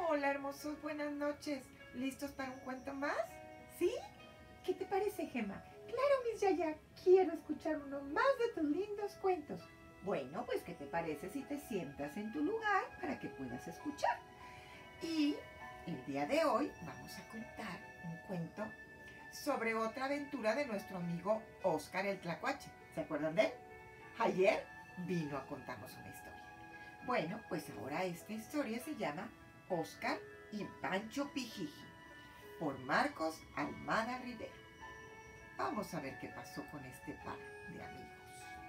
Hola, hermosos, buenas noches. ¿Listos para un cuento más? ¿Sí? ¿Qué te parece, Gemma? Claro, Miss Yaya, quiero escuchar uno más de tus lindos cuentos. Bueno, pues, ¿qué te parece si te sientas en tu lugar para que puedas escuchar? Y el día de hoy vamos a contar un cuento sobre otra aventura de nuestro amigo Óscar el Tlacuache. ¿Se acuerdan de él? Ayer vino a contarnos una historia. Bueno, pues ahora esta historia se llama Óscar y Pancho Pijiji, por Marcos Almada Rivera. Vamos a ver qué pasó con este par de amigos.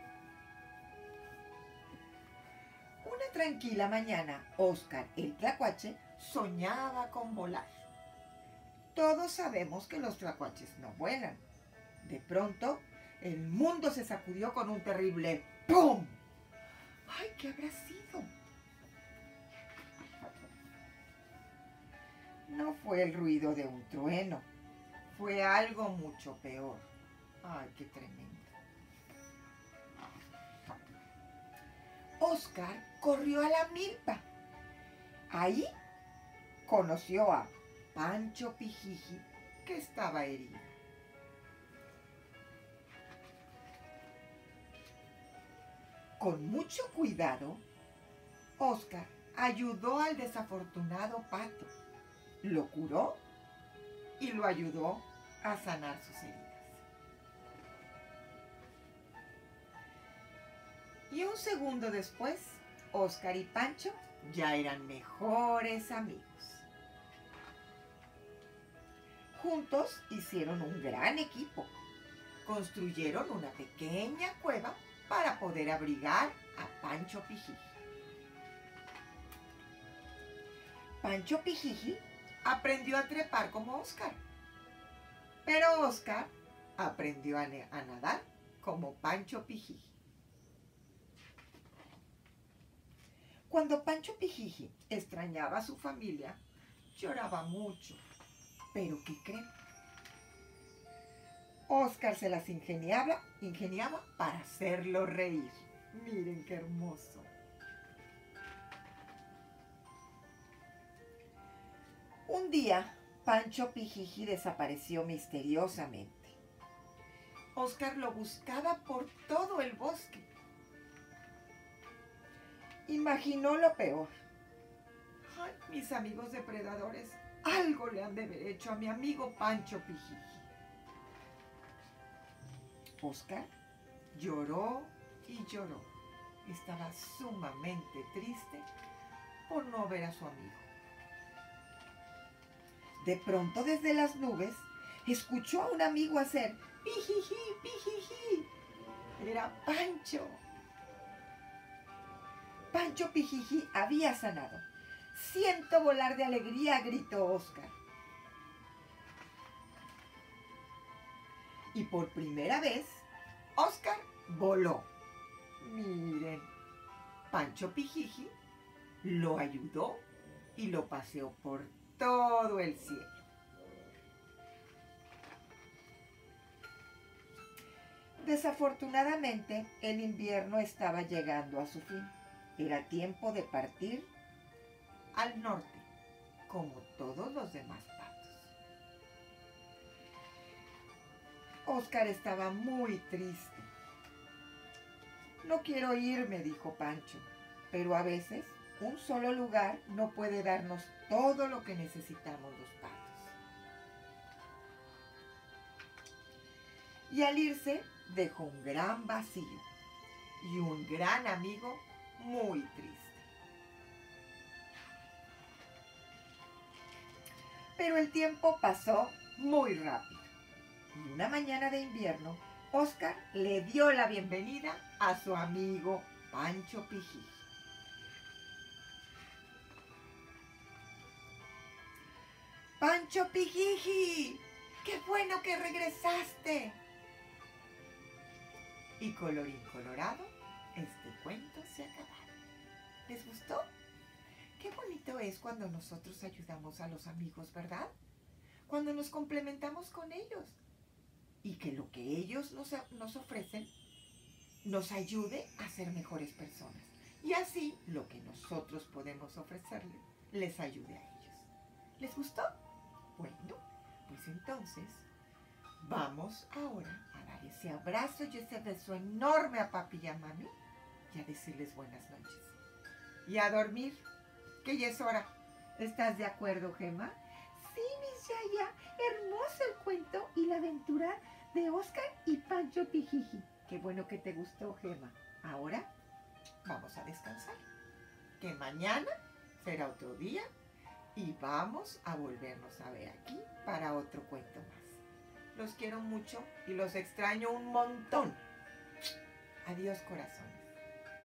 Una tranquila mañana, Óscar el Tlacuache soñaba con volar. Todos sabemos que los tlacuaches no vuelan. De pronto, el mundo se sacudió con un terrible ¡pum! ¡Ay, qué habrá sido! No fue el ruido de un trueno, fue algo mucho peor. ¡Ay, qué tremendo! Óscar corrió a la milpa. Ahí conoció a Pancho Pijiji, que estaba herido. Con mucho cuidado, Óscar ayudó al desafortunado pato, lo curó y lo ayudó a sanar sus heridas. Y un segundo después, Óscar y Pancho ya eran mejores amigos. Juntos hicieron un gran equipo. Construyeron una pequeña cueva para poder abrigar a Pancho Pijiji. Pancho Pijiji aprendió a trepar como Óscar, pero Óscar aprendió a nadar como Pancho Pijiji. Cuando Pancho Pijiji extrañaba a su familia, lloraba mucho. ¿Pero qué creen? Óscar se las ingeniaba para hacerlo reír. Miren qué hermoso. Un día, Pancho Pijiji desapareció misteriosamente. Óscar lo buscaba por todo el bosque. Imaginó lo peor. Ay, mis amigos depredadores, algo le han de haber hecho a mi amigo Pancho Pijiji. Óscar lloró y lloró. Estaba sumamente triste por no ver a su amigo. De pronto, desde las nubes, escuchó a un amigo hacer pijiji, pijiji. Era Pancho. Pancho Pijiji había sanado. ¡Siento volar de alegría!, gritó Óscar. Y por primera vez, Óscar voló. Miren, Pancho Pijiji lo ayudó y lo paseó por todo el cielo. Desafortunadamente, el invierno estaba llegando a su fin. Era tiempo de partir al norte, como todos los demás patos. Óscar estaba muy triste. No quiero irme, dijo Pancho, pero a veces un solo lugar no puede darnos todo lo que necesitamos los patos. Y al irse, dejó un gran vacío y un gran amigo muy triste. Pero el tiempo pasó muy rápido. Y una mañana de invierno, Óscar le dio la bienvenida a su amigo Pancho Pijiji. ¡Pancho Pijiji! ¡Qué bueno que regresaste! Y colorín colorado, este cuento se acabó. ¿Les gustó? Qué bonito es cuando nosotros ayudamos a los amigos, ¿verdad? Cuando nos complementamos con ellos. Y que lo que ellos nos ofrecen nos ayude a ser mejores personas. Y así lo que nosotros podemos ofrecerles les ayude a ellos. ¿Les gustó? Bueno, pues entonces vamos ahora a dar ese abrazo y ese beso enorme a papi y a mami y a decirles buenas noches. Y a dormir, que ya es hora. ¿Estás de acuerdo, Gema? Sí, Miss Yaya, hermoso el cuento y la aventura de Oscar y Pancho Pijiji. Qué bueno que te gustó, Gema. Ahora vamos a descansar, que mañana será otro día y vamos a volvernos a ver aquí para otro cuento más. Los quiero mucho y los extraño un montón. Adiós, corazón.